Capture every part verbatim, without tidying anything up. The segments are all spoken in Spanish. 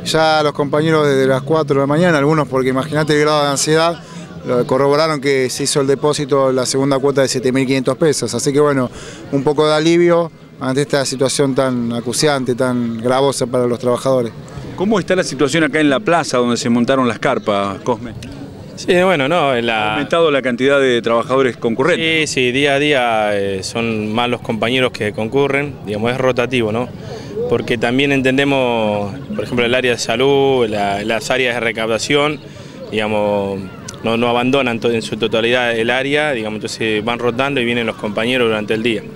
Ya los compañeros desde las cuatro de la mañana, algunos porque imagínate el grado de ansiedad, corroboraron que se hizo el depósito, la segunda cuota de siete mil quinientos pesos. Así que bueno, un poco de alivio ante esta situación tan acuciante, tan gravosa para los trabajadores. ¿Cómo está la situación acá en la plaza donde se montaron las carpas, Cosme? Sí, bueno, no, en la... ¿Ha aumentado la cantidad de trabajadores concurrentes? Sí, sí, día a día eh, son más los compañeros que concurren, digamos, es rotativo, ¿no? Porque también entendemos, por ejemplo, el área de salud, la, las áreas de recaudación, digamos, no, no abandonan en su totalidad el área, digamos, entonces van rotando y vienen los compañeros durante el día.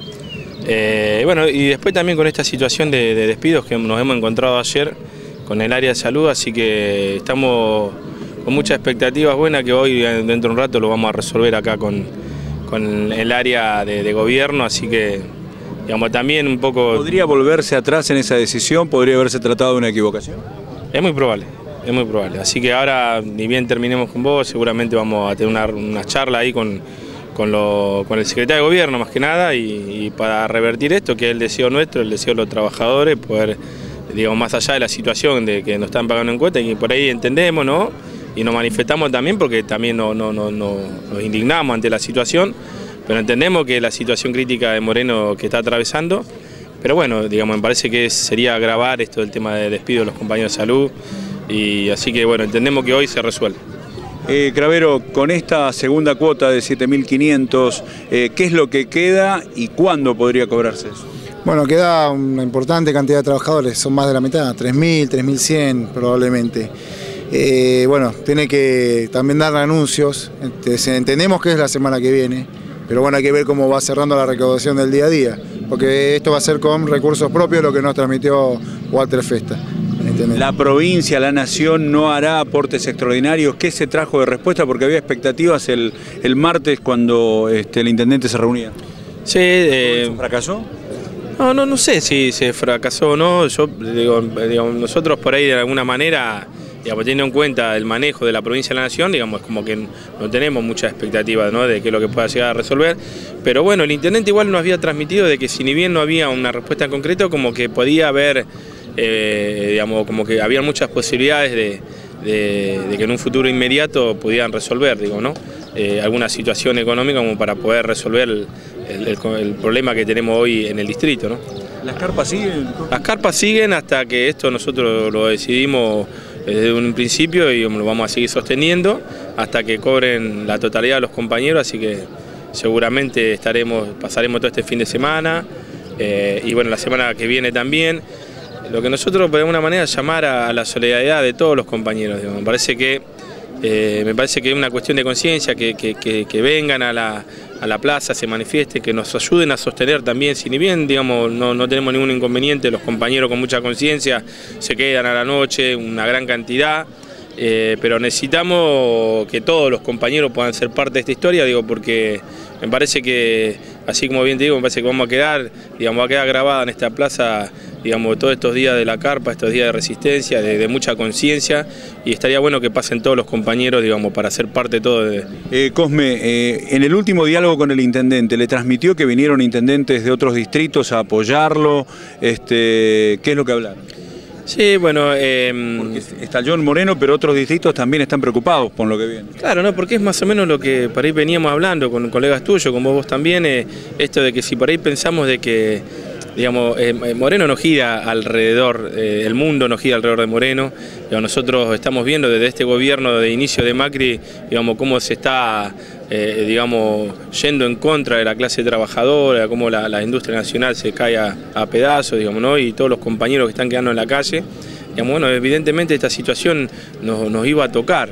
Eh, bueno, y después también con esta situación de, de despidos que nos hemos encontrado ayer con el área de salud, así que estamos con muchas expectativas buenas que hoy, dentro de un rato, lo vamos a resolver acá con, con el área de, de gobierno, así que, digamos, también un poco... ¿Podría volverse atrás en esa decisión? ¿Podría haberse tratado de una equivocación? Es muy probable, es muy probable. Así que ahora, ni bien terminemos con vos, seguramente vamos a tener una, una charla ahí con, con, lo, con el secretario de gobierno, más que nada, y, y para revertir esto, que es el deseo nuestro, el deseo de los trabajadores, poder, digamos, más allá de la situación de que nos están pagando en cuenta, y por ahí entendemos, ¿no? Y nos manifestamos también porque también no, no, no, no, nos indignamos ante la situación, pero entendemos que la situación crítica de Moreno que está atravesando, pero bueno, digamos, me parece que sería agravar esto del tema de despido de los compañeros de salud, y así que bueno, entendemos que hoy se resuelve. Eh, Cravero, con esta segunda cuota de siete mil quinientos, eh, ¿qué es lo que queda y cuándo podría cobrarse eso? Bueno, queda una importante cantidad de trabajadores, son más de la mitad, tres mil, tres mil cien probablemente. Eh, bueno, tiene que también dar anuncios, entendemos que es la semana que viene, pero bueno, hay que ver cómo va cerrando la recaudación del día a día, porque esto va a ser con recursos propios, lo que nos transmitió Walter Festa. ¿Entendés? La provincia, la nación no hará aportes extraordinarios. ¿Qué se trajo de respuesta? Porque había expectativas el, el martes cuando este, el intendente se reunía. Sí, eh, ¿fracasó? No, no, no sé si se fracasó o no. Yo digo, digo, nosotros por ahí de alguna manera, digamos, teniendo en cuenta el manejo de la provincia de la nación, digamos, como que no tenemos mucha expectativa, ¿no?, de qué es lo que pueda llegar a resolver. Pero bueno, el intendente igual nos había transmitido de que si ni bien no había una respuesta en concreto, como que podía haber, eh, digamos, como que había muchas posibilidades de, de, de que en un futuro inmediato pudieran resolver, digo, ¿no?, eh, alguna situación económica como para poder resolver el, el, el, el problema que tenemos hoy en el distrito, ¿no? ¿Las carpas siguen? Las carpas siguen hasta que esto nosotros lo decidimos desde un principio y lo vamos a seguir sosteniendo hasta que cobren la totalidad de los compañeros, así que seguramente estaremos, pasaremos todo este fin de semana eh, y bueno, la semana que viene también. Lo que nosotros de alguna manera llamar a la solidaridad de todos los compañeros, digamos. Me parece que eh, me parece que es una cuestión de conciencia, que, que, que, que vengan a la, a la plaza, se manifiesten, que nos ayuden a sostener también, si ni bien, digamos, no, no tenemos ningún inconveniente, los compañeros con mucha conciencia se quedan a la noche, una gran cantidad, eh, pero necesitamos que todos los compañeros puedan ser parte de esta historia, digo, porque me parece que, así como bien te digo, me parece que vamos a quedar, digamos, va a quedar grabada en esta plaza, digamos, todos estos días de la carpa, estos días de resistencia, de, de mucha conciencia, y estaría bueno que pasen todos los compañeros, digamos, para ser parte de todo. De... Eh, Cosme, eh, en el último diálogo con el intendente, ¿le transmitió que vinieron intendentes de otros distritos a apoyarlo? Este, ¿qué es lo que hablaron? Sí, bueno... Eh, porque está John Moreno, pero otros distritos también están preocupados por lo que viene. Claro, no, porque es más o menos lo que por ahí veníamos hablando con colegas tuyos, con vos, vos también, eh, esto de que si por ahí pensamos de que, digamos, eh, Moreno no gira alrededor, eh, el mundo no gira alrededor de Moreno, digamos, nosotros estamos viendo desde este gobierno de inicio de Macri, digamos, cómo se está, eh, digamos, yendo en contra de la clase trabajadora, cómo la, la industria nacional se cae a, a pedazos, digamos, ¿no?, y todos los compañeros que están quedando en la calle, digamos, bueno, evidentemente esta situación nos, nos iba a tocar.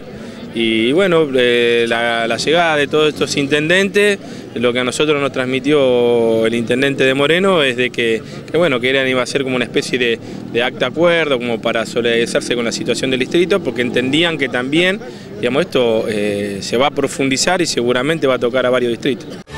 Y bueno, eh, la, la llegada de todos estos intendentes, lo que a nosotros nos transmitió el intendente de Moreno es de que, que bueno, que era, iba a ser como una especie de, de acta acuerdo, como para solidarizarse con la situación del distrito, porque entendían que también, digamos, esto eh, se va a profundizar y seguramente va a tocar a varios distritos.